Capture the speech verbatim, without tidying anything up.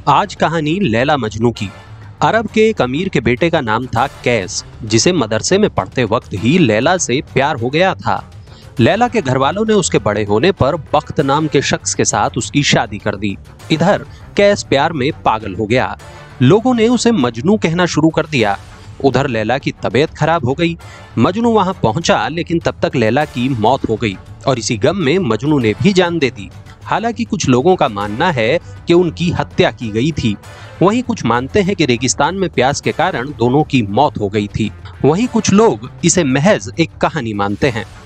आज कहानी लैला मजनू की। अरब के एक अमीर के बेटे का नाम था कैस, जिसे मदरसे में पढ़ते वक्त ही लैला से प्यार हो गया था। लैला के घर वालों ने उसके बड़े होने पर बख्त नाम के शख्स के साथ उसकी शादी कर दी। इधर कैस प्यार में पागल हो गया। लोगों ने उसे मजनू कहना शुरू कर दिया। उधर लैला की तबीयत खराब हो गई। मजनू वहां पहुंचा, लेकिन तब तक लैला की मौत हो गई और इसी गम में मजनू ने भी जान दे दी। हालांकि कुछ लोगों का मानना है कि उनकी हत्या की गई थी। वहीं कुछ मानते हैं कि रेगिस्तान में प्यास के कारण दोनों की मौत हो गई थी। वहीं कुछ लोग इसे महज एक कहानी मानते हैं।